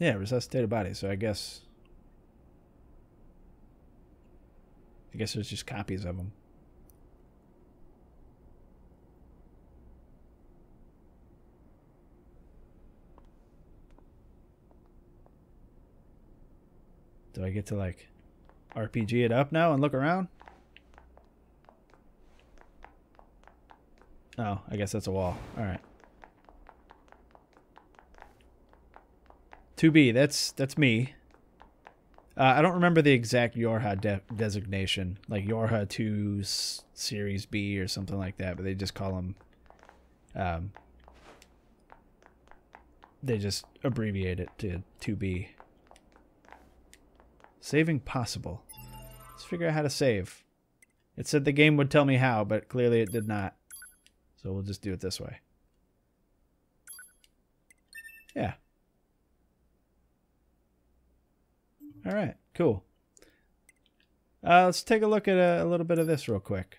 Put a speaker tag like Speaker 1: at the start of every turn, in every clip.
Speaker 1: Yeah, resuscitated bodies. So I guess there's just copies of them. Do I get to like RPG it up now and look around? Oh, I guess that's a wall. All right. 2B, that's me. I don't remember the exact YoRHa designation, like YoRHa 2 Series B or something like that, but they just call them, they just abbreviate it to 2B. Saving possible. Let's figure out how to save. It said the game would tell me how, but clearly it did not. So we'll just do it this way. Yeah. All right, cool. Let's take a look at a little bit of this real quick.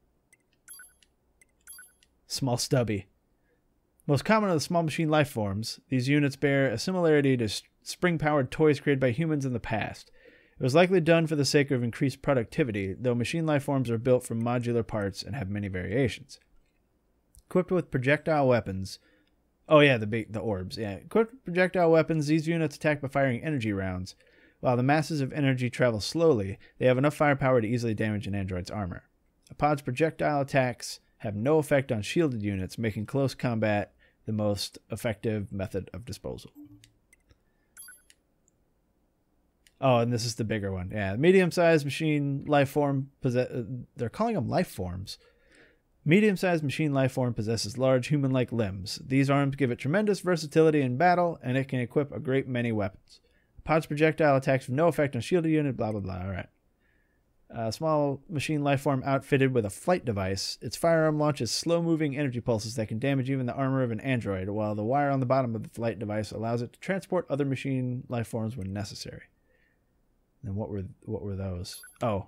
Speaker 1: Small stubby. Most common of the small machine life forms, these units bear a similarity to spring-powered toys created by humans in the past. It was likely done for the sake of increased productivity, though machine life forms are built from modular parts and have many variations. Equipped with projectile weapons. Oh yeah, the orbs. Yeah, equipped with projectile weapons, these units attack by firing energy rounds. While the masses of energy travel slowly, they have enough firepower to easily damage an android's armor. A pod's projectile attacks have no effect on shielded units, making close combat the most effective method of disposal. Oh, and this is the bigger one. Yeah, medium-sized machine life form they're calling them life forms. Medium-sized machine life form possesses large human-like limbs. These arms give it tremendous versatility in battle, and it can equip a great many weapons. Pod's projectile attacks have no effect on shielded unit, blah, blah, blah. All right. Small machine life form outfitted with a flight device. Its firearm launches slow-moving energy pulses that can damage even the armor of an android, while the wire on the bottom of the flight device allows it to transport other machine life forms when necessary. And what were those? Oh.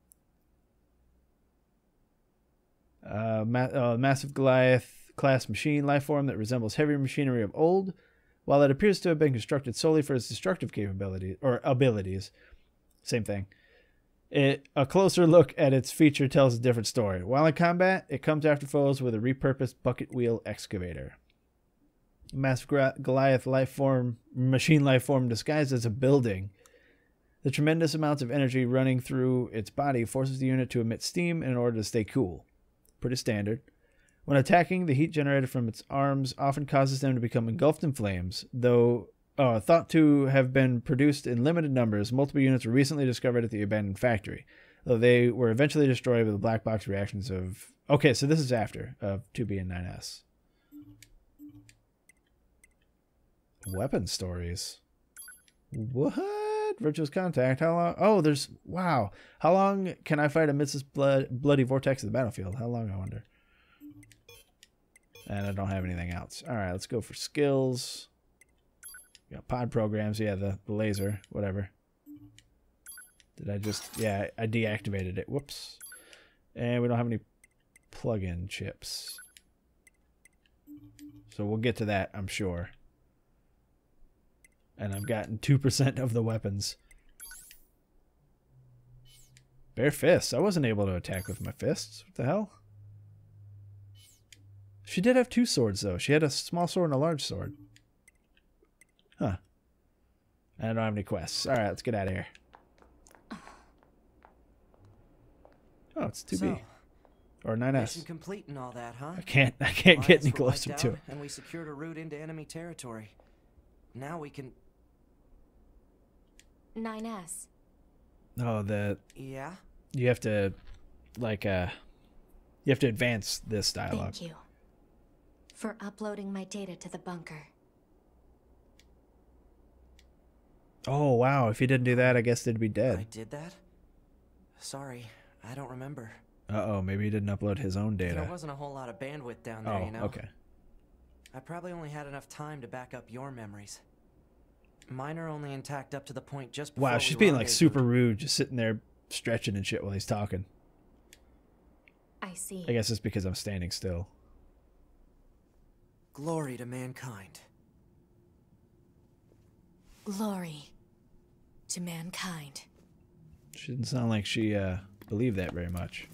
Speaker 1: Massive Goliath class machine life form that resembles heavier machinery of old. While it appears to have been constructed solely for its destructive capabilities or abilities, same thing. A closer look at its feature tells a different story. While in combat, it comes after foes with a repurposed bucket wheel excavator. Massive Goliath machine life form disguised as a building. The tremendous amounts of energy running through its body forces the unit to emit steam in order to stay cool. Pretty standard. When attacking, the heat generated from its arms often causes them to become engulfed in flames, though thought to have been produced in limited numbers. Multiple units were recently discovered at the abandoned factory, though they were eventually destroyed with the black box reactions of... Okay, so this is after, of 2B and 9S. Weapon stories. What? Virtuous contact. How long? Oh, there's... Wow. How long can I fight amidst this bloody vortex of the battlefield? How long, I wonder? And I don't have anything else. All right, let's go for skills. We got pod programs. Yeah, the laser. Whatever. Did I just... Yeah, I deactivated it. Whoops. And we don't have any plug-in chips. So we'll get to that, I'm sure. And I've gotten 2% of the weapons. Bare fists. I wasn't able to attack with my fists. What the hell? She did have two swords, though. She had a small sword and a large sword. Huh. I don't have any quests. All right, let's get out of here. Oh, it's 2B.
Speaker 2: So,
Speaker 1: or 9S.
Speaker 2: Mission complete and all that, huh?
Speaker 1: I can't get any closer to it.
Speaker 2: And we secured a route into enemy territory. Now we can...
Speaker 3: 9S.
Speaker 1: Oh,
Speaker 2: Yeah?
Speaker 1: you have to, like, you have to advance this dialogue.
Speaker 3: Thank you for uploading my data to the bunker.
Speaker 1: Oh, wow. If you didn't do that, I guess they'd be
Speaker 2: I
Speaker 1: dead.
Speaker 2: did that? Sorry, I don't remember.
Speaker 1: Uh-oh, maybe he didn't upload his own data.
Speaker 2: There wasn't a whole lot of bandwidth down there, you know?
Speaker 1: Okay.
Speaker 2: I probably only had enough time to back up your memories. Mine are only intact up to the point just before
Speaker 1: Wow,
Speaker 2: we
Speaker 1: she's being, like,
Speaker 2: rendezvoused.
Speaker 1: super rude, just sitting there stretching and shit while he's talking.
Speaker 3: I see.
Speaker 1: I guess it's because I'm standing still.
Speaker 2: Glory to mankind.
Speaker 3: Glory to mankind.
Speaker 1: She didn't sound like she believed that very much.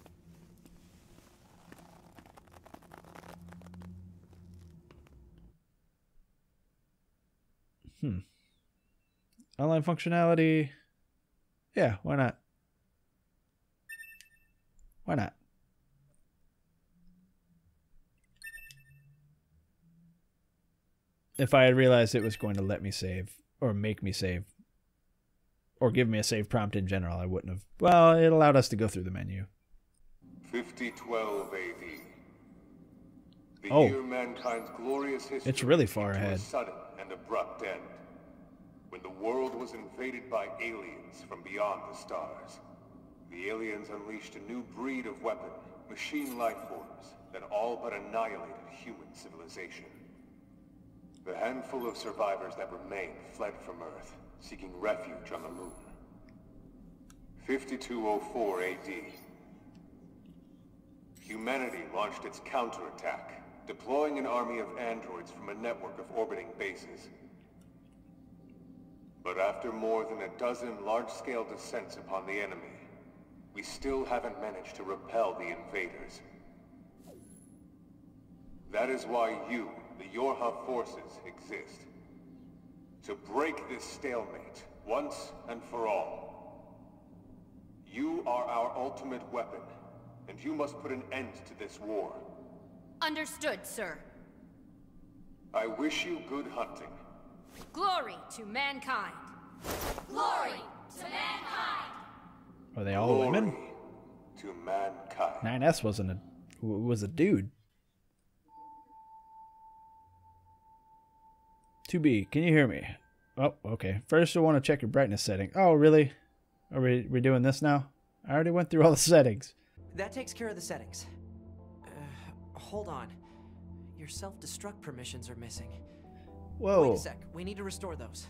Speaker 1: Online functionality. Yeah, why not? Why not? If I had realized it was going to let me save, or make me save, or give me a save prompt in general, I wouldn't have. Well, it allowed us to go through the menu.
Speaker 4: 5012 AD. The
Speaker 1: Oh.
Speaker 4: year mankind's glorious history
Speaker 1: It's really far
Speaker 4: came to
Speaker 1: ahead.
Speaker 4: a sudden and abrupt end. When the world was invaded by aliens from beyond the stars. The aliens unleashed a new breed of weapon, machine lifeforms, that all but annihilated human civilization. The handful of survivors that remained fled from Earth, seeking refuge on the moon. 5204 AD. Humanity launched its counterattack, deploying an army of androids from a network of orbiting bases. But after more than a dozen large-scale descents upon the enemy, we still haven't managed to repel the invaders. That is why you, the YoRHa forces, exist. To break this stalemate, once and for all. You are our ultimate weapon, and you must put an end to this war.
Speaker 5: Understood, sir.
Speaker 4: I wish you good hunting.
Speaker 5: Glory to mankind. Glory to mankind.
Speaker 1: Are they all women?
Speaker 4: Glory to mankind.
Speaker 1: 9S was a dude. 2B, can you hear me? Oh, okay. First, I want to check your brightness setting. Oh, really? Are we doing this now? I already went through all the settings.
Speaker 2: That takes care of the settings. Hold on. Your self-destruct permissions are missing.
Speaker 1: Whoa.
Speaker 2: Wait a sec. We need to restore those.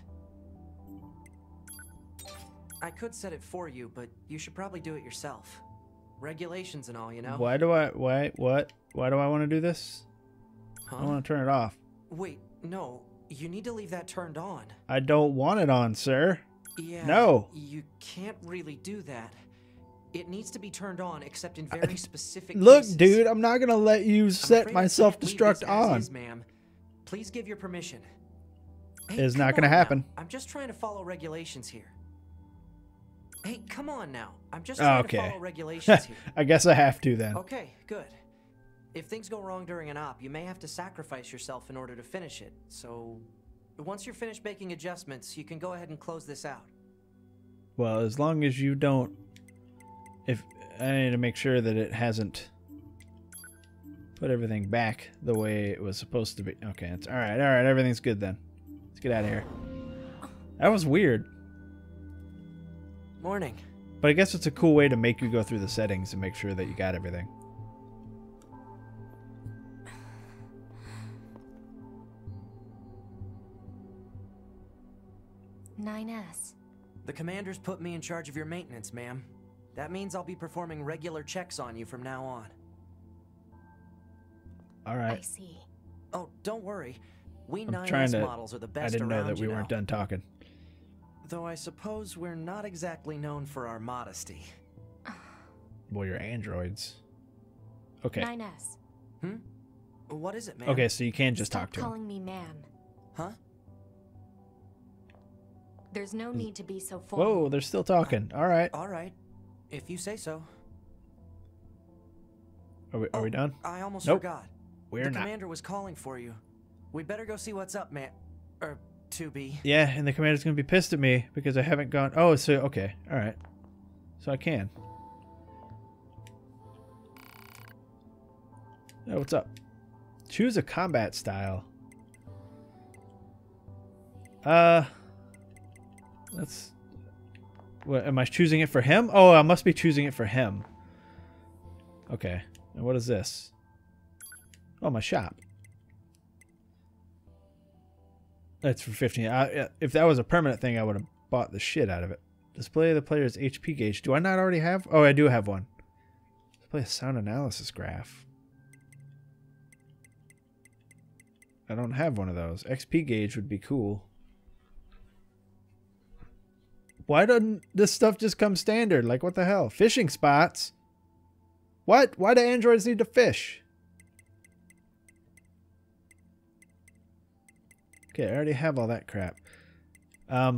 Speaker 2: I could set it for you, but you should probably do it yourself. Regulations and all, you know?
Speaker 1: Why do I want to do this?
Speaker 2: Huh?
Speaker 1: I want to turn it off.
Speaker 2: Wait, no. You need to leave that turned on.
Speaker 1: I don't want it on, sir.
Speaker 2: Yeah.
Speaker 1: No.
Speaker 2: You can't really do that. It needs to be turned on, except in very specific
Speaker 1: Look,
Speaker 2: cases.
Speaker 1: dude, I'm not going to let you
Speaker 2: I'm
Speaker 1: set
Speaker 2: afraid
Speaker 1: my
Speaker 2: I can't leave
Speaker 1: self-destruct
Speaker 2: this as
Speaker 1: on.
Speaker 2: is, ma'am. Please give your permission. Hey,
Speaker 1: It's
Speaker 2: come
Speaker 1: not gonna
Speaker 2: on now.
Speaker 1: happen.
Speaker 2: I'm just trying to follow regulations here. Hey, come on now. I'm just trying to follow regulations here.
Speaker 1: I guess I have to then.
Speaker 2: Okay, good. If things go wrong during an op, you may have to sacrifice yourself in order to finish it. So, once you're finished making adjustments, you can go ahead and close this out.
Speaker 1: Well, as long as you don't... If I need to make sure that it hasn't put everything back the way it was supposed to be. Okay, it's all right. Everything's good then. Let's get out of here. That was weird.
Speaker 2: Morning.
Speaker 1: But I guess it's a cool way to make you go through the settings and make sure that you got everything.
Speaker 3: "9S.
Speaker 2: The commander's put me in charge of your maintenance, ma'am. That means I'll be performing regular checks on you from now on.
Speaker 1: All
Speaker 3: I
Speaker 1: right.
Speaker 3: see.
Speaker 2: Oh, don't worry. We
Speaker 1: I'm
Speaker 2: 9S
Speaker 1: trying to...
Speaker 2: models are the best
Speaker 1: I didn't know
Speaker 2: around,
Speaker 1: that we
Speaker 2: you
Speaker 1: weren't done talking.
Speaker 2: Though I suppose we're not exactly known for our modesty.
Speaker 1: Well, you're androids. Okay.
Speaker 3: 9S.
Speaker 2: What is it, ma'am?
Speaker 1: Okay, so you can just
Speaker 3: Stop
Speaker 1: talk to him.
Speaker 3: calling me ma'am.
Speaker 2: Huh?
Speaker 3: There's no need to be so formal.
Speaker 1: Whoa, they're still talking. All right.
Speaker 2: All right. If you say so.
Speaker 1: Are we done?
Speaker 2: I almost
Speaker 1: Nope.
Speaker 2: forgot.
Speaker 1: We're
Speaker 2: the
Speaker 1: not.
Speaker 2: commander was calling for you. We'd better go see what's up, man. 2B.
Speaker 1: Yeah, and the commander's going to be pissed at me because I haven't gone... Oh, so... Okay. All right. So I can. Oh, what's up? Choose a combat style. Let's... What, am I choosing it for him? Oh, I must be choosing it for him. Okay. And what is this? Oh, my shop. That's for 15. If that was a permanent thing, I would have bought the shit out of it. Display the player's HP gauge. Do I not already have? Oh, I do have one. Display a sound analysis graph. I don't have one of those. XP gauge would be cool. Why doesn't this stuff just come standard? Like, what the hell? Fishing spots? What? Why do androids need to fish? Okay, I already have all that crap. I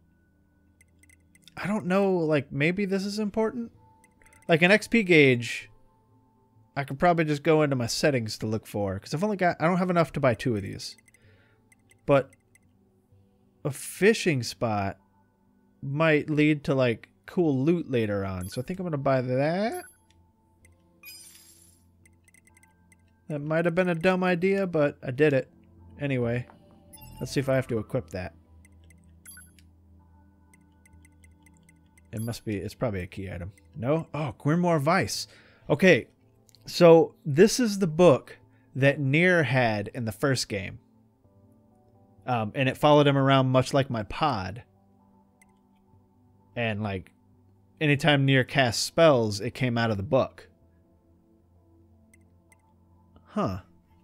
Speaker 1: don't know, like, maybe this is important? Like, an XP gauge, I could probably just go into my settings to look for. Because I don't have enough to buy 2 of these. But a fishing spot might lead to, like, cool loot later on. So I think I'm going to buy that. That might have been a dumb idea, but I did it. Anyway, let's see if I have to equip that. It's probably a key item. No? Oh, Grimoire Vice. Okay, so this is the book that Nier had in the first game. And it followed him around much like my pod. And, like, anytime Nier cast spells, it came out of the book. Huh.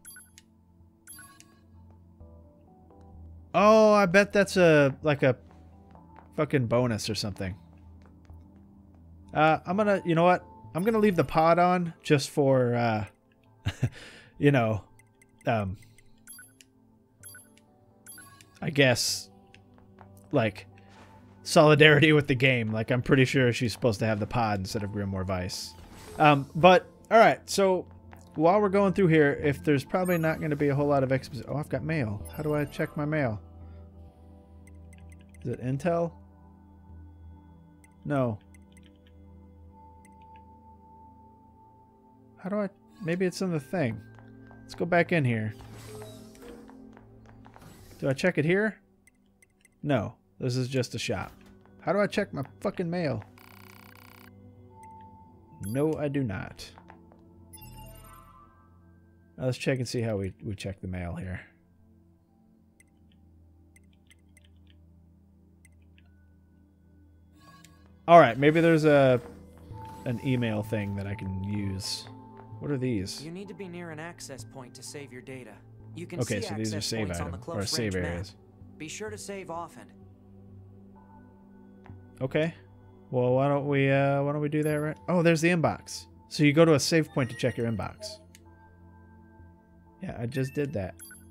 Speaker 1: Oh, I bet that's like a fucking bonus or something. I'm gonna, you know what? I'm gonna leave the pod on just for, you know, I guess, like, solidarity with the game. Like, I'm pretty sure she's supposed to have the pod instead of Grimoire Vice. But, alright, so while we're going through here, if there's probably not going to be a whole lot of exposition. Oh, I've got mail. How do I check my mail? Is it Intel? No. How do I... Maybe it's in the thing. Let's go back in here. Do I check it here? No. This is just a shop. How do I check my fucking mail? No, I do not. Now let's check and see how we check the mail here. Alright, maybe there's an email thing that I can use. What are these?
Speaker 2: You need to be near an access point to save your data. You can
Speaker 1: Okay,
Speaker 2: see
Speaker 1: so these are
Speaker 2: access
Speaker 1: save
Speaker 2: points on the
Speaker 1: items, or
Speaker 2: close
Speaker 1: save
Speaker 2: range
Speaker 1: areas.
Speaker 2: map. Be sure to save often.
Speaker 1: Okay. Well, why don't we do that right? Oh, there's the inbox. So you go to a save point to check your inbox. Yeah, I just did that.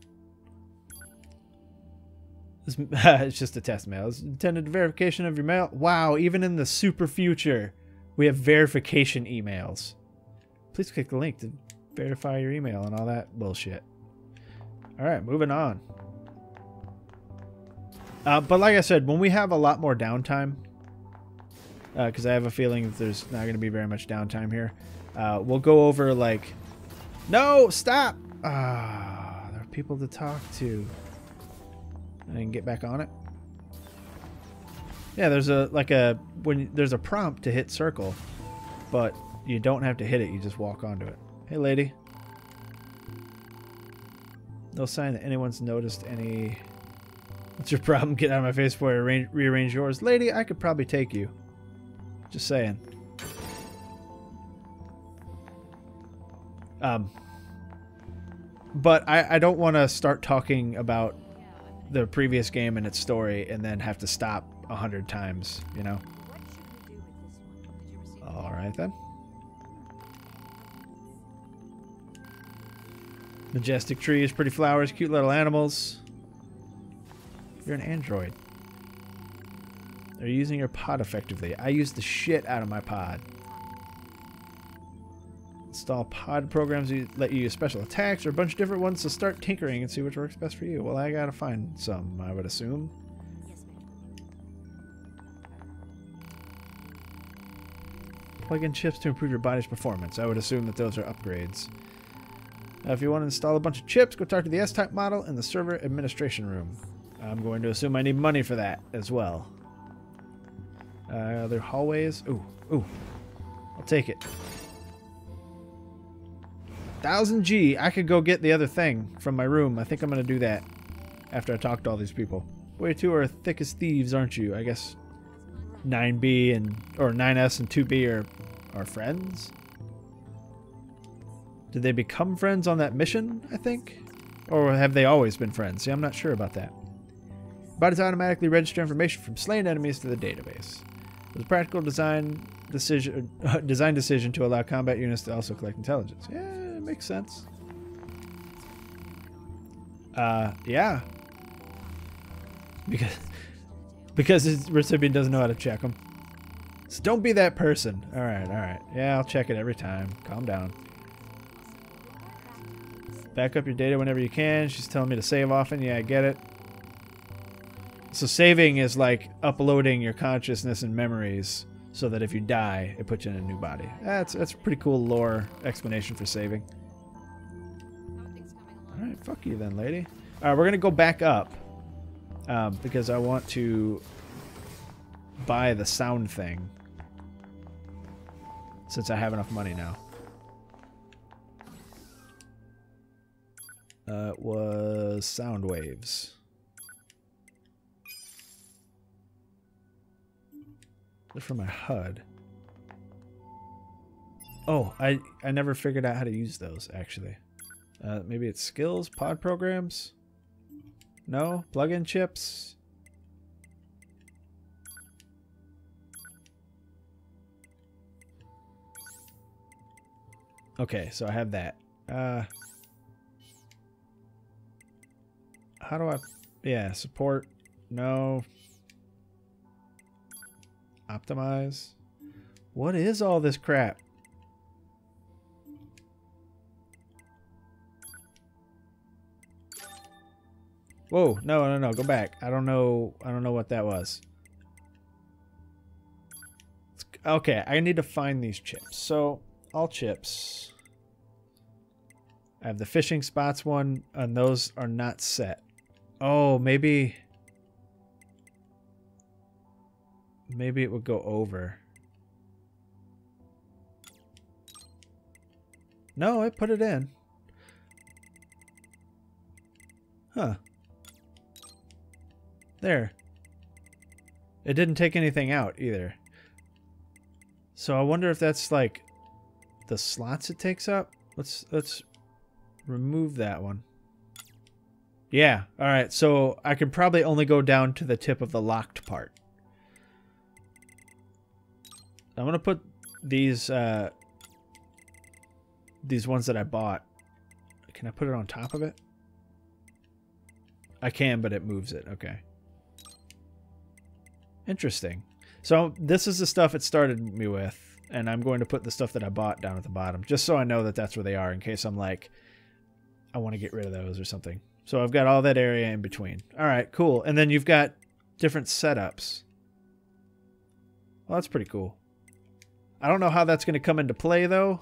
Speaker 1: It's just a test mail. It's intended verification of your mail. Wow, even in the super future, we have verification emails. Please click the link to verify your email and all that bullshit. Alright, moving on. But like I said, when we have a lot more downtime, because I have a feeling that there's not going to be very much downtime here, we'll go over, like... No! Stop! There are people to talk to. I can get back on it. Yeah, there's there's a prompt to hit circle, but you don't have to hit it, you just walk onto it. Hey, lady. No sign that anyone's noticed any... What's your problem? Get out of my face before I rearrange yours. Lady, I could probably take you. Just saying. But I don't want to start talking about the previous game and its story and then have to stop 100 times, you know? Alright then. Majestic trees, pretty flowers, cute little animals. You're an android. Are you using your pod effectively? I use the shit out of my pod. Install pod programs that let you use special attacks or a bunch of different ones to start tinkering and see which works best for you. Well, I gotta find some, I would assume. Plug in chips to improve your body's performance. I would assume that those are upgrades. If you want to install a bunch of chips, go talk to the S-Type model in the server administration room. I'm going to assume I need money for that as well. Other hallways. Ooh. I'll take it. 1000 G. I could go get the other thing from my room. I think I'm going to do that after I talk to all these people. Boy, you two are thick as thieves, aren't you? I guess 9B or 9S and 2B are friends? Did they become friends on that mission, I think? Or have they always been friends? See, I'm not sure about that. Bodies automatically register information from slain enemies to the database. It was a practical design decision to allow combat units to also collect intelligence. Yeah, it makes sense. Yeah. Because his recipient doesn't know how to check them. So don't be that person. All right. Yeah, I'll check it every time. Calm down. Back up your data whenever you can. She's telling me to save often. Yeah, I get it. So saving is like uploading your consciousness and memories so that if you die, it puts you in a new body. That's a pretty cool lore explanation for saving. All right, fuck you then, lady. All right, we're gonna go back up because I want to buy the sound thing since I have enough money now. It was sound waves. They're for my HUD. Oh, I never figured out how to use those, actually. Maybe it's skills, pod programs? No? Plug-in chips? Okay, so I have that. How do I... Yeah, support. No. Optimize. What is all this crap? Whoa, no, go back. I don't know what that was. Okay, I need to find these chips. So, all chips. I have the fishing spots one, and those are not set. Oh, maybe it would go over. No, I put it in. Huh. There. It didn't take anything out either. So I wonder if that's like the slots it takes up. Let's remove that one. Yeah, all right. So I could probably only go down to the tip of the locked part. I'm going to put these ones that I bought. Can I put it on top of it? I can, but it moves it. Okay. Interesting. So this is the stuff it started me with, and I'm going to put the stuff that I bought down at the bottom, just so I know that that's where they are in case I'm like, I want to get rid of those or something. So I've got all that area in between. All right, cool. And then you've got different setups. Well, that's pretty cool. I don't know how that's going to come into play, though,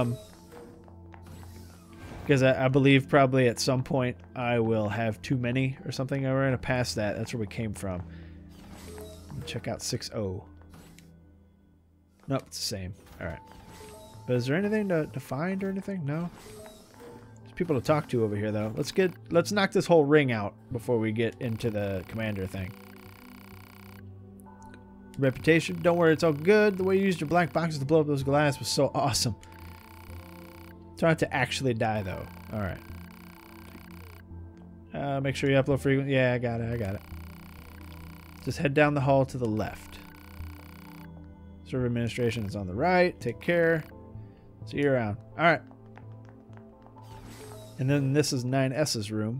Speaker 1: because I believe probably at some point I will have too many or something. We're going to pass that. That's where we came from. Check out 6.0. Nope, it's the same. All right. But is there anything to find or anything? No? There's people to talk to over here, though. Let's knock this whole ring out before we get into the commander thing. Reputation. Don't worry, it's all good. The way you used your black boxes to blow up those glass was so awesome. Try not to actually die, though. All right. Make sure you upload frequently. Yeah, I got it. Just head down the hall to the left. Server administration is on the right. Take care. See you around. All right. And then this is 9S's room.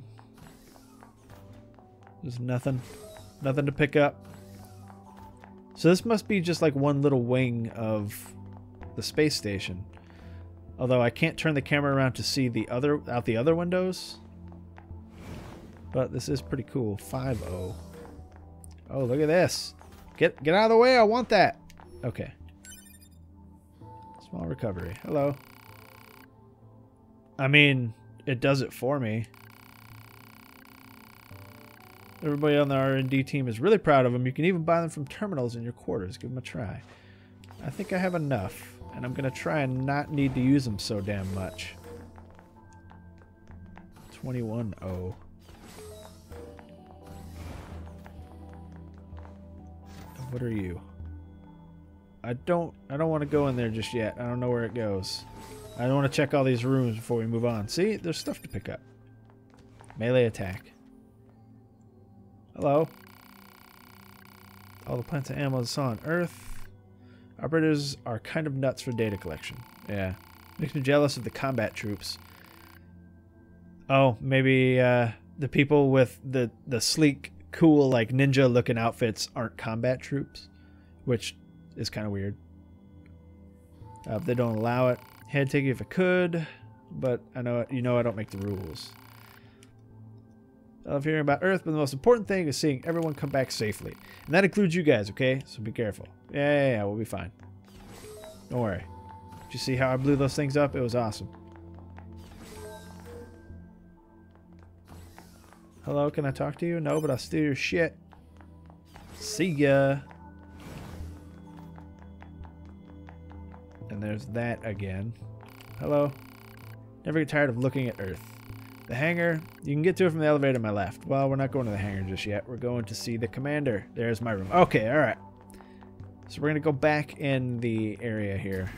Speaker 1: There's nothing to pick up. So this must be just like one little wing of the space station. Although I can't turn the camera around to see the other windows. But this is pretty cool. 5.0. Oh, look at this. Get out of the way. I want that. Okay. Small recovery. Hello. I mean, it does it for me. Everybody on the R&D team is really proud of them. You can even buy them from terminals in your quarters. Give them a try. I think I have enough, and I'm going to try and not need to use them so damn much. 21.0. What are you? I don't want to go in there just yet. I don't know where it goes. I don't want to check all these rooms before we move on. See, there's stuff to pick up. Melee attack. Hello. all the plants and animals I saw on Earth. Operators are kind of nuts for data collection. Yeah. Makes me jealous of the combat troops. Oh, maybe the people with the sleek, cool, like ninja-looking outfits aren't combat troops, which is kind of weird. They don't allow it. I'd take it if I could, but I know I don't make the rules. I love hearing about Earth, but the most important thing is seeing everyone come back safely, and that includes you guys. Okay, so be careful. Yeah, we'll be fine. Don't worry. Did you see how I blew those things up? It was awesome. Hello, can I talk to you? No, but I'll steal your shit. See ya. And there's that again. Hello. Never get tired of looking at Earth. The hangar, you can get to it from the elevator on my left. Well, we're not going to the hangar just yet. We're going to see the commander. There's my room. Okay, alright. So we're going to go back in the area here.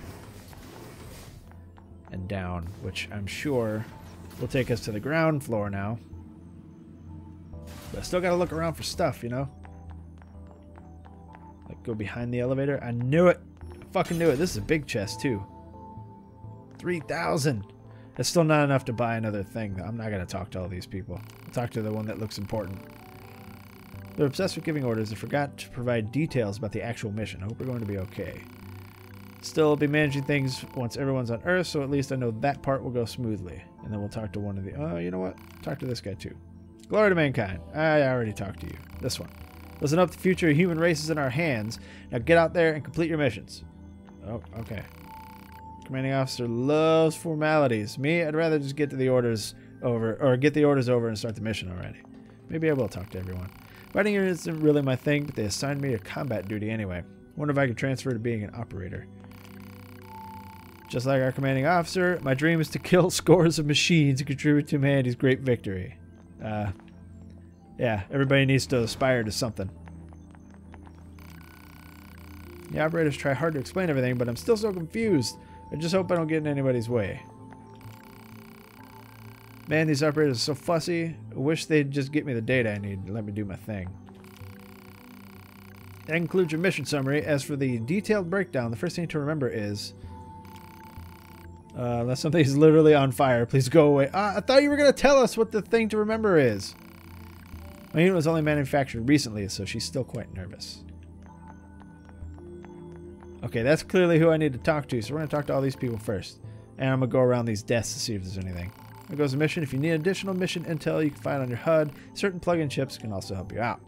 Speaker 1: And down, which I'm sure will take us to the ground floor now. But I still got to look around for stuff, you know? Like go behind the elevator. I knew it. I fucking knew it. This is a big chest too. 3,000. That's still not enough to buy another thing. I'm not going to talk to all these people. I'll talk to the one that looks important. They're obsessed with giving orders and forgot to provide details about the actual mission. I hope we're going to be okay. Still, I'll be managing things once everyone's on Earth, so at least I know that part will go smoothly. And then we'll talk to one of the... Oh, you know what? Talk to this guy too. Glory to mankind. I already talked to you. This one. Listen up, the future of human race is in our hands. Now get out there and complete your missions. Oh, okay. Commanding officer loves formalities. Me, I'd rather just get the orders over and start the mission already. Maybe I will talk to everyone. Fighting here isn't really my thing, but they assigned me to combat duty anyway. Wonder if I could transfer to being an operator. Just like our commanding officer, my dream is to kill scores of machines and contribute to humanity's great victory. Yeah, everybody needs to aspire to something. The operators try hard to explain everything, but I'm still so confused. I just hope I don't get in anybody's way. Man, these operators are so fussy. I wish they'd just get me the data I need and let me do my thing. That concludes your mission summary. As for the detailed breakdown, the first thing to remember is... unless something's literally on fire, please go away. I thought you were going to tell us what the thing to remember is. My unit was only manufactured recently, so she's still quite nervous. Okay, that's clearly who I need to talk to, so we're going to talk to all these people first. And I'm going to go around these desks to see if there's anything. There goes the mission. If you need additional mission intel you can find on your HUD, certain plug-in chips can also help you out.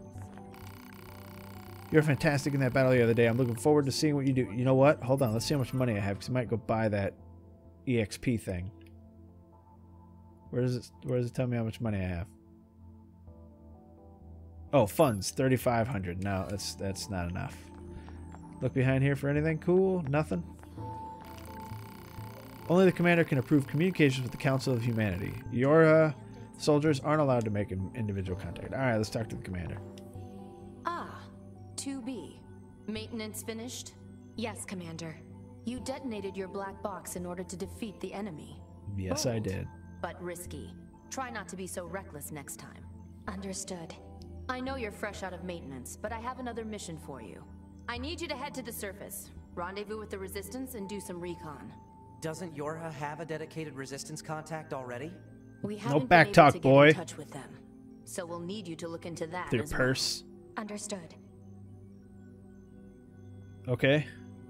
Speaker 1: You were fantastic in that battle the other day. I'm looking forward to seeing what you do. You know what? Hold on, let's see how much money I have, because I might go buy that EXP thing. Where does it tell me how much money I have? Oh, funds, 3,500. No, that's not enough. Look behind here for anything cool? Nothing? Only the commander can approve communications with the Council of Humanity. YoRHa soldiers aren't allowed to make an individual contact. Alright, let's talk to the commander.
Speaker 6: Ah, 2B. Maintenance finished?
Speaker 3: Yes, Commander.
Speaker 6: You detonated your black box in order to defeat the enemy.
Speaker 1: Yes,
Speaker 6: Bold,
Speaker 1: I did.
Speaker 6: But risky. Try not to be so reckless next time.
Speaker 3: Understood.
Speaker 6: I know you're fresh out of maintenance, but I have another mission for you. I need you to head to the surface, rendezvous with the Resistance, and do some recon.
Speaker 2: Doesn't YoRHa have a dedicated resistance contact already?
Speaker 6: We haven't
Speaker 1: back
Speaker 6: been
Speaker 1: talk,
Speaker 6: able to
Speaker 1: boy.
Speaker 6: get in touch with them, so we'll need you to look into that
Speaker 1: Their
Speaker 6: as well.
Speaker 1: purse.
Speaker 3: Understood.
Speaker 1: Okay.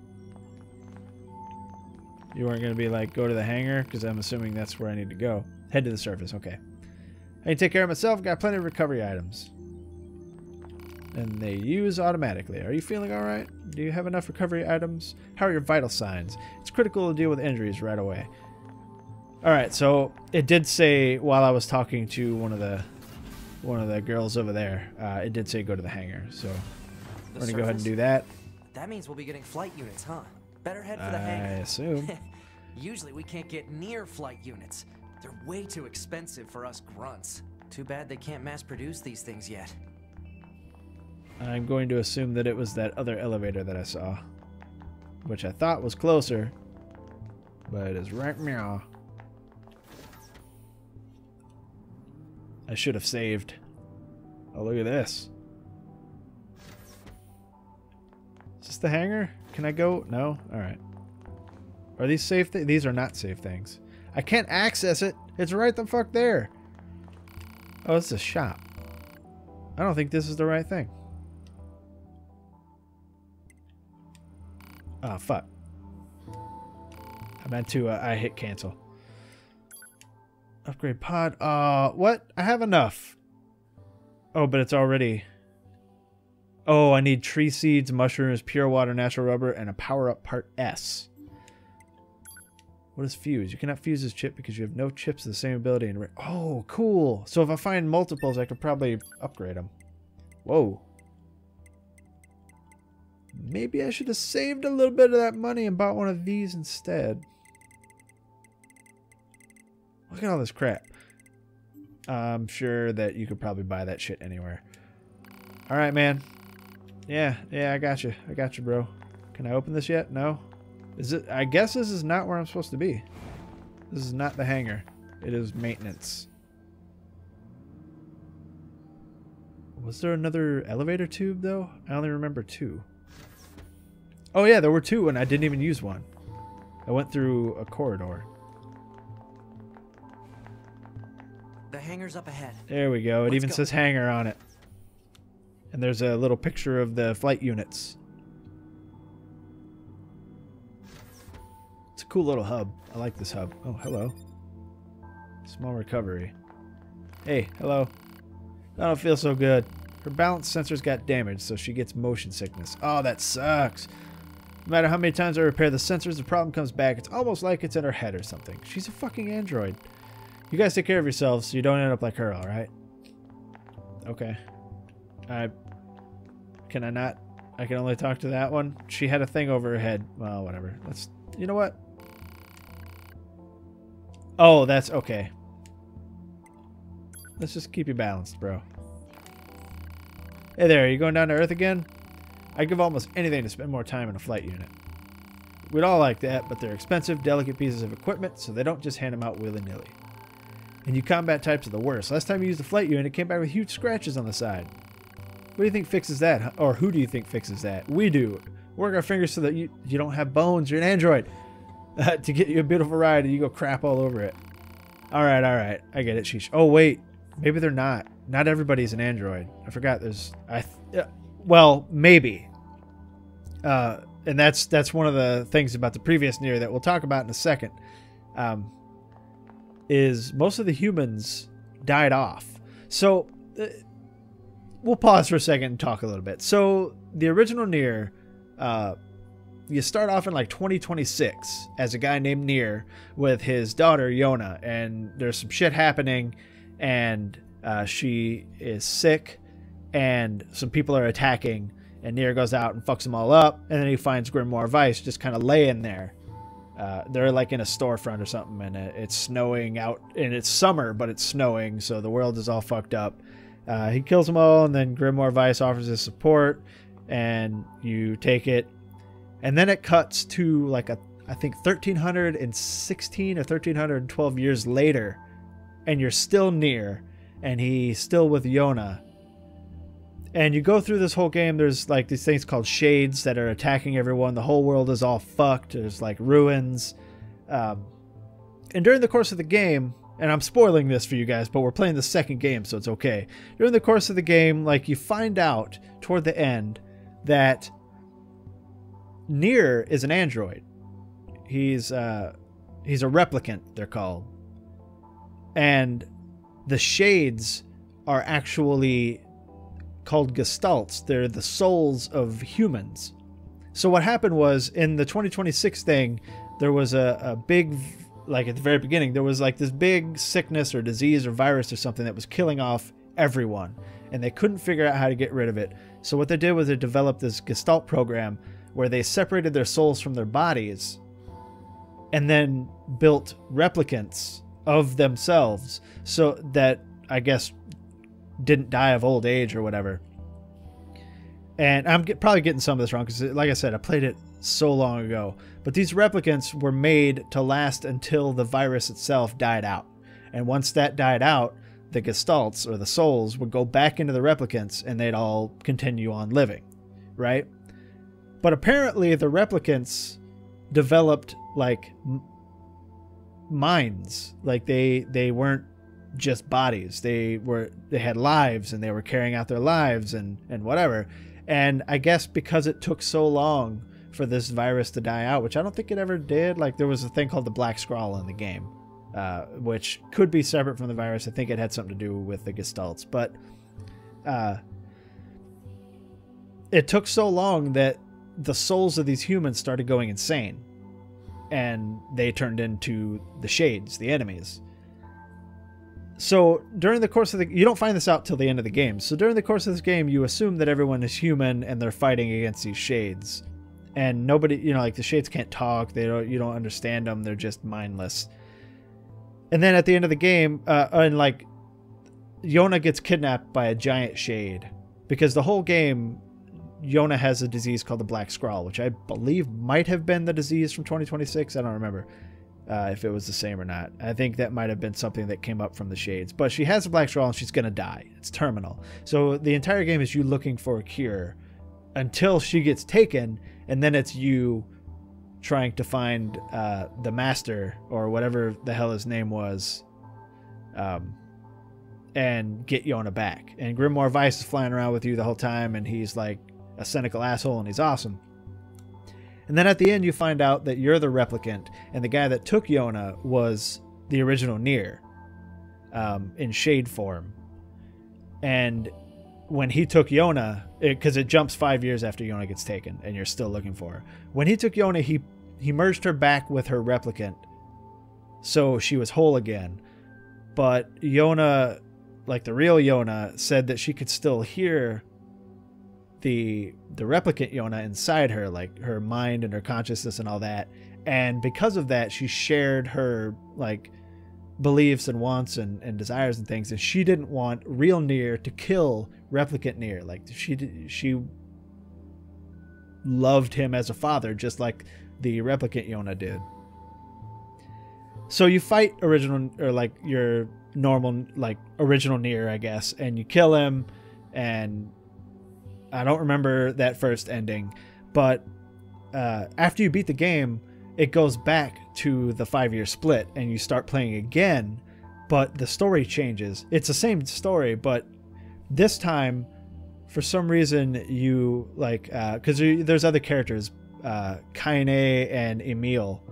Speaker 1: You weren't going to be like, go to the hangar? Because I'm assuming that's where I need to go. Head to the surface. Okay. I can take care of myself. Got plenty of recovery items. And they use automatically. Are you feeling alright? Do you have enough recovery items? How are your vital signs? It's critical to deal with injuries right away. Alright, so it did say while I was talking to one of the girls over there, it did say go to the hangar. So we're going to go ahead and do that.
Speaker 2: That means we'll be getting flight units, huh? Better head for the hangar.
Speaker 1: I assume.
Speaker 2: Usually we can't get near flight units. They're way too expensive for us grunts. Too bad they can't mass produce these things yet.
Speaker 1: I'm going to assume that it was that other elevator that I saw, which I thought was closer, but it is right now. I should have saved. Oh, look at this. this the hangar? Can I go? No? Alright. Are these safe things? These are not safe things. I can't access it. It's right the fuck there. Oh, it's a shop. I don't think this is the right thing. Oh, fuck. I meant to, I hit cancel. Upgrade pod. What? I have enough. Oh, but it's already... Oh, I need tree seeds, mushrooms, pure water, natural rubber, and a power-up part S. What is fuse? You cannot fuse this chip because you have no chips of the same ability. And oh, cool. So if I find multiples, I could probably upgrade them. Whoa. Maybe I should have saved a little bit of that money and bought one of these instead. Look at all this crap. I'm sure that you could probably buy that shit anywhere. Alright, man. Yeah, I got you. I got you, bro. Can I open this yet? No? Is it? I guess this is not where I'm supposed to be. This is not the hangar. It is maintenance. Was there another elevator tube, though? I only remember 2. Oh, yeah, there were 2, and I didn't even use one. I went through a corridor.
Speaker 2: The hangar's up ahead.
Speaker 1: There we go. It
Speaker 2: Let's
Speaker 1: even
Speaker 2: go.
Speaker 1: says hangar on it. And there's a little picture of the flight units. It's a cool little hub. I like this hub. Oh, hello. Small recovery. Hey, hello. I don't feel so good. Her balance sensors got damaged, so she gets motion sickness. Oh, that sucks. No matter how many times I repair the sensors, the problem comes back. It's almost like it's in her head or something. She's a fucking android. You guys take care of yourselves so you don't end up like her, alright? Okay. Can I not? I can only talk to that one? She had a thing over her head. Well, whatever. Let's... You know what? Oh, that's okay. Let's just keep you balanced, bro. Hey there, are you going down to Earth again? I'd give almost anything to spend more time in a flight unit. We'd all like that, but they're expensive, delicate pieces of equipment, so they don't just hand them out willy-nilly. And you combat types are the worst. Last time you used a flight unit, it came back with huge scratches on the side. What do you think fixes that? Or who do you think fixes that? We do. Work our fingers so that you don't have bones. You're an android. To get you a beautiful ride and you go crap all over it. Alright. I get it, sheesh. Oh, wait. Maybe they're not. Not everybody's an android. I forgot there's... well, maybe. And that's one of the things about the previous Nier that we'll talk about in a second. Is most of the humans died off. So... we'll pause for a second and talk a little bit. So, the original Nier, you start off in like 2026 as a guy named Nier with his daughter YoRHa, and there's some shit happening, and she is sick, and some people are attacking, and Nier goes out and fucks them all up, and then he finds Grimoire Weiss just kind of laying there. They're like in a storefront or something, and it's snowing out, and it's summer, but it's snowing, so the world is all fucked up. He kills them all, and then Grimoire Weiss offers his support, and you take it. And then it cuts to like I think 1316 or 1312 years later, and you're still Nier, and he's still with YoRHa. And you go through this whole game, there's like these things called shades that are attacking everyone. The whole world is all fucked. There's like ruins. And during the course of the game, and I'm spoiling this for you guys, but we're playing the second game, so it's okay. During the course of the game, like, you find out toward the end that Nier is an android. He's a replicant, they're called. And the shades are actually called gestalts. They're the souls of humans. So what happened was, in the 2026 thing, there was a big... Like at the very beginning, there was like this big sickness or disease or virus or something that was killing off everyone, and they couldn't figure out how to get rid of it. So what they did was they developed this Gestalt program where they separated their souls from their bodies and then built replicants of themselves, so that, I guess, didn't die of old age or whatever. And I'm probably getting some of this wrong because, like I said, I played it so long ago. But these replicants were made to last until the virus itself died out. And once that died out, the gestalts, or the souls, would go back into the replicants, and they'd all continue on living, right? But apparently the replicants developed like minds. Like they weren't just bodies. They had lives, and they were carrying out their lives and whatever. And I guess because it took so long for this virus to die out, which I don't think it ever did. Like there was a thing called the Black Scrawl in the game, which could be separate from the virus. I think it had something to do with the Gestalts, but it took so long that the souls of these humans started going insane, and they turned into the Shades, the enemies. So during the course of you don't find this out till the end of the game. So during the course of this game, you assume that everyone is human and they're fighting against these Shades, and nobody, like the Shades can't talk. You don't understand them. They're just mindless. And then at the end of the game, and like YoRHa gets kidnapped by a giant Shade, because the whole game, YoRHa has a disease called the Black Scrawl, which I believe might have been the disease from 2026. I don't remember if it was the same or not. I think that might have been something that came up from the Shades. But she has the Black Scrawl and she's going to die. It's terminal. So the entire game is you looking for a cure until she gets taken, and then it's you trying to find the Master, or whatever the hell his name was, and get YoRHa back. And Grimoire Weiss is flying around with you the whole time, and he's like a cynical asshole, and he's awesome. And then at the end you find out that you're the replicant, and the guy that took YoRHa was the original Nier, in Shade form. And when he took YoRHa, because it jumps 5 years after YoRHa gets taken and you're still looking for her, when he took YoRHa, he merged her back with her replicant, so she was whole again. But YoRHa, like the real YoRHa, said that she could still hear the replicant YoRHa inside her, like her mind and her consciousness and all that. And because of that, she shared her like beliefs and wants and desires and things. And she didn't want real Nier to kill replicant Nier. Like she loved him as a father, just like the replicant YoRHa did. So you fight original, or like your normal, like original Nier, I guess, and you kill him. And I don't remember that first ending, but after you beat the game, it goes back to the 5-year split, and you start playing again, but the story changes. It's the same story, but this time, for some reason, you like, because there's other characters, Kaine and Emil,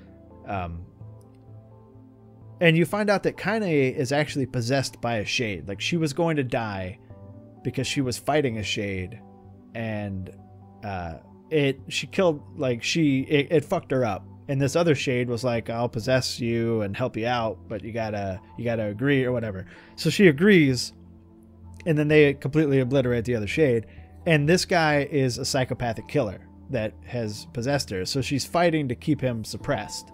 Speaker 1: and you find out that Kaine is actually possessed by a Shade. Like, she was going to die because she was fighting a Shade, and she killed, like, it fucked her up. And this other Shade was like, I'll possess you and help you out, but you gotta agree or whatever. So she agrees, and then they completely obliterate the other Shade. And this guy is a psychopathic killer that has possessed her, so she's fighting to keep him suppressed.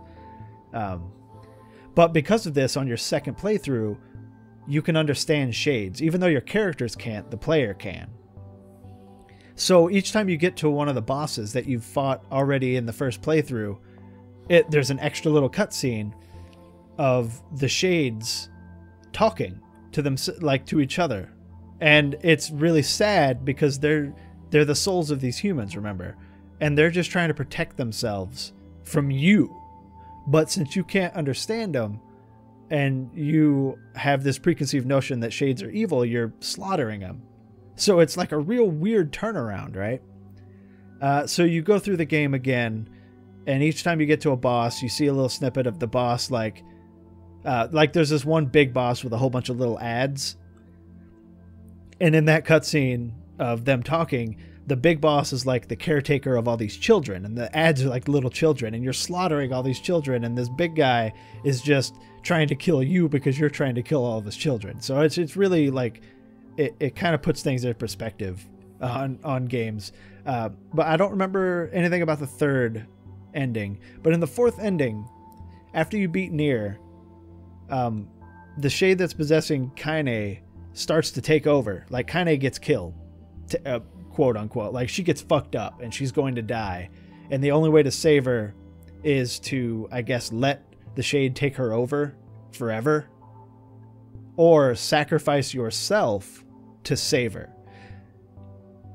Speaker 1: But because of this, on your second playthrough, you can understand Shades. Even though your characters can't, the player can. So each time you get to one of the bosses that you've fought already in the first playthrough, there's an extra little cutscene of the Shades talking to them, like to each other. And it's really sad because they're the souls of these humans, remember? And they're just trying to protect themselves from you. But since you can't understand them, and you have this preconceived notion that Shades are evil, you're slaughtering them. So it's like a real weird turnaround, right? So you go through the game again, and each time you get to a boss, you see a little snippet of the boss, like there's this one big boss with a whole bunch of little ads. And in that cutscene of them talking, the big boss is like the caretaker of all these children, and the ads are like little children, and you're slaughtering all these children, and this big guy is just trying to kill you because you're trying to kill all of his children. So it's really like, it kind of puts things in perspective on games. But I don't remember anything about the third ending. But in the fourth ending, after you beat Nier, the Shade that's possessing Kaine starts to take over. Like, Kaine gets killed, quote unquote. Like, she gets fucked up and she's going to die. And the only way to save her is to, I guess, let the Shade take her over forever, or sacrifice yourself to save her.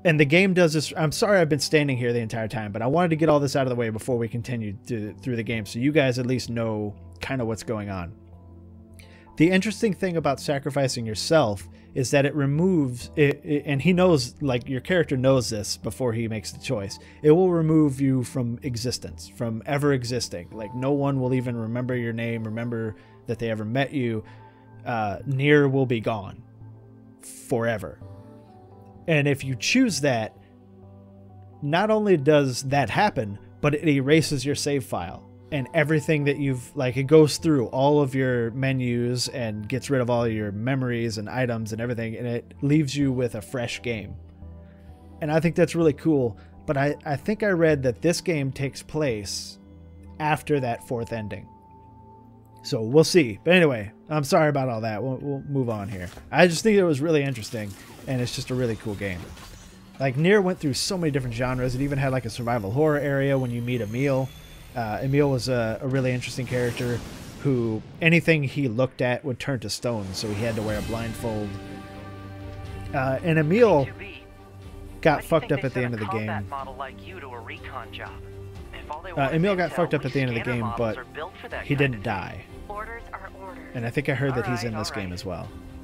Speaker 1: And the game does this. I'm sorry I've been standing here the entire time, but I wanted to get all this out of the way before we continue through the game, so you guys at least know kind of what's going on. The interesting thing about sacrificing yourself is that it removes it, and he knows, like, your character knows this before he makes the choice. It will remove you from existence, from ever existing. Like, no one will even remember your name, remember that they ever met you. Nier will be gone forever. And if you choose that, not only does that happen, but it erases your save file and everything that you've, like, it goes through all of your menus and gets rid of all your memories and items and everything, and it leaves you with a fresh game. And I think that's really cool, but I think I read that this game takes place after that fourth ending. So we'll see. But anyway, I'm sorry about all that. We'll move on here. I just think it was really interesting, and it's just a really cool game. Like, Nier went through so many different genres. It even had like a survival horror area when you meet Emil. Emil was a really interesting character who anything he looked at would turn to stone, so he had to wear a blindfold. And Emil got fucked up at the end of the game. Emil got fucked up at the end of the game, but he didn't die. And I think I heard that he's in this game as well.